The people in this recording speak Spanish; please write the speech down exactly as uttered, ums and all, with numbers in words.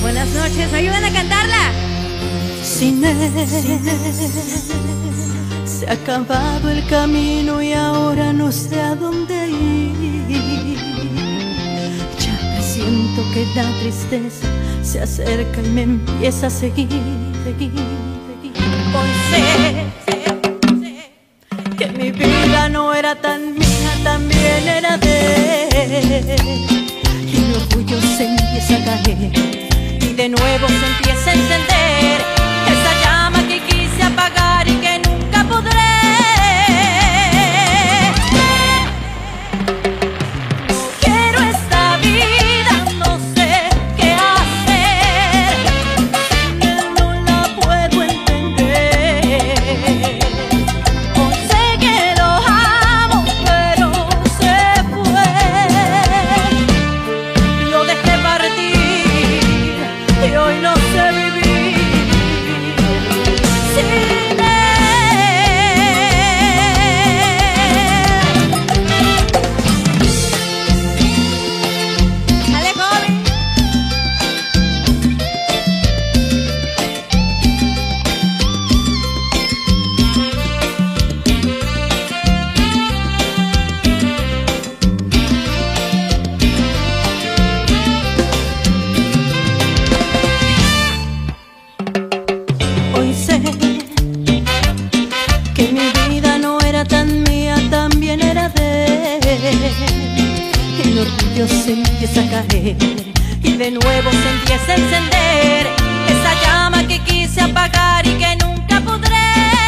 Buenas noches, ¿me ayudan a cantarla? Sin él se ha acabado el camino y ahora no sé a dónde ir. Ya presiento que la tristeza se acerca y me empieza a seguir, seguir, seguir. Hoy sé que mi vida no era tan mía, también era de él. Y mi orgullo se empieza a caer y de nuevo se empieza a encender esa llama que quise apagar y que nunca podré. No quiero esta vida, no sé qué hacer, no la puedo entender. Hoy sé que lo amo, pero se fue. Lo dejé partir y hoy no sé vivir sin él. ¡Dale, joven! Hoy sé que mi vida no era tan mía, también era de él. El orgullo se empieza a caer y de nuevo se empieza a encender esa llama que quise apagar y que nunca podré.